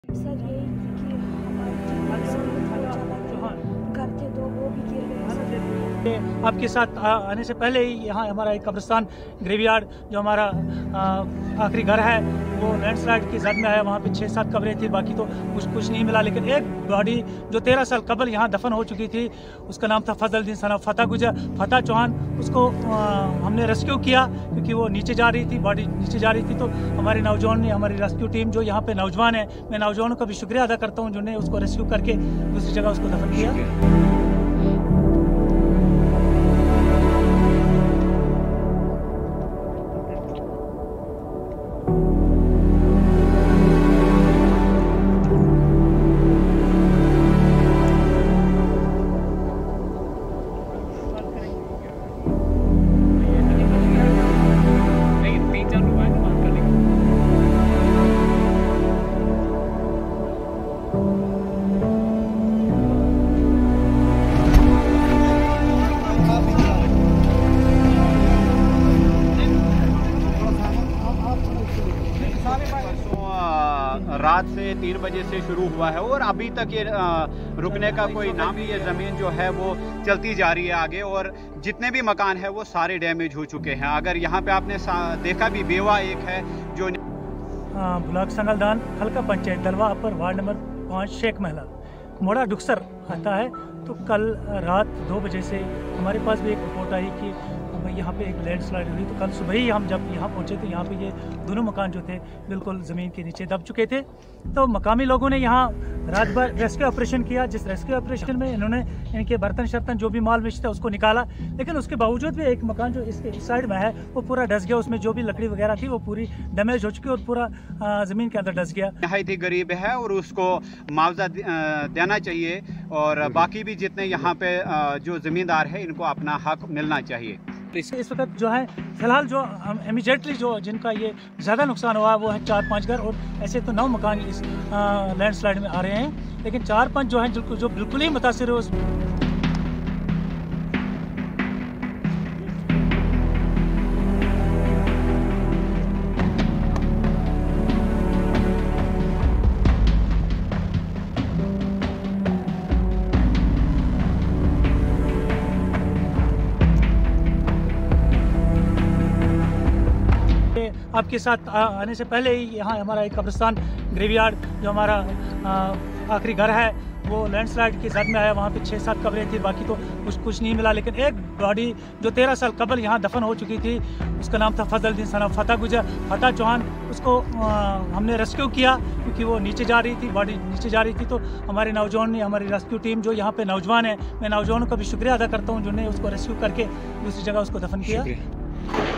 Sir यही कि हमारे घर थे तो वो भी गिर गए। आपके साथ आने से पहले ही यहाँ हमारा एक कब्रिस्तान ग्रेवयार्ड जो हमारा आखिरी घर है वो लैंडस्लाइड की जद में आया। वहाँ पे 6-7 कब्रें थी, बाकी तो कुछ नहीं मिला। लेकिन एक बॉडी जो 13 साल कबल यहाँ दफन हो चुकी थी, उसका नाम था फजलुद्दीन सन ऑफ फतह चौहान। उसको हमने रेस्क्यू किया क्योंकि वो नीचे जा रही थी, बॉडी नीचे जा रही थी। तो हमारे नौजवान ने, हमारी रेस्क्यू टीम जो यहाँ पे नौजवान है, मैं नौजवानों का भी शुक्रिया अदा करता हूँ जिन्होंने उसको रेस्क्यू करके दूसरी जगह उसको दफन किया। रात से 3 बजे से शुरू हुआ है और अभी तक ये रुकने का कोई नाम नहीं है। ज़मीन जो है वो चलती जा रही है आगे और जितने भी मकान है वो सारे डैमेज हो चुके हैं। अगर यहाँ पे आपने देखा भी, बेवा एक है जो ब्लॉक संगलदान, हल्का panchayat Dalwa upper, ward number 5, Sheikh Mahla, Mora डुक्सर आता है। तो कल रात 2 बजे से हमारे पास भी एक रिपोर्ट आई कि यहाँ पे एक लैंडस्लाइड हुई। तो कल सुबह ही हम जब यहाँ पहुँचे तो यहाँ पे ये दोनों मकान जो थे बिल्कुल ज़मीन के नीचे दब चुके थे। तो मकामी लोगों ने यहाँ रात भर रेस्क्यू ऑपरेशन किया, जिस रेस्क्यू ऑपरेशन में इन्होंने इनके बर्तन शर्तन जो भी माल विश था उसको निकाला। लेकिन उसके बावजूद भी एक मकान जो इसके इस साइड में है वो पूरा डस गया। उसमें जो भी लकड़ी वगैरह थी वो पूरी डैमेज हो चुकी और पूरा ज़मीन के अंदर डस गया। नहायत ही गरीब है और उसको मुआवजा देना चाहिए और बाकी भी जितने यहाँ पे जो ज़मींदार है इनको अपना हक मिलना चाहिए। इस वक्त जो है फिलहाल जो इमीडिएटली जो जिनका ये ज़्यादा नुकसान हुआ वो है 4-5 घर, और ऐसे तो 9 मकान इस लैंडस्लाइड में आ रहे हैं। लेकिन 4-5 जो हैं जो बिल्कुल ही मुतासिर हो। आपके साथ आने से पहले ही यहाँ हमारा एक कब्रिस्तान ग्रेवयार्ड जो हमारा आखिरी घर है वो लैंडस्लाइड की जद में आया। वहाँ पे 6-7 कब्रें थी, बाकी तो कुछ नहीं मिला। लेकिन एक बॉडी जो 13 साल कबल यहाँ दफन हो चुकी थी, उसका नाम था फजलुद्दीन सन ऑफ फतह चौहान। उसको हमने रेस्क्यू किया क्योंकि वो नीचे जा रही थी, बॉडी नीचे जा रही थी। तो हमारे नौजवान ने, हमारी रेस्क्यू टीम जो यहाँ पे नौजवान है, मैं नौजवानों का भी शुक्रिया अदा करता हूँ जिन्होंने उसको रेस्क्यू करके दूसरी जगह उसको दफन किया।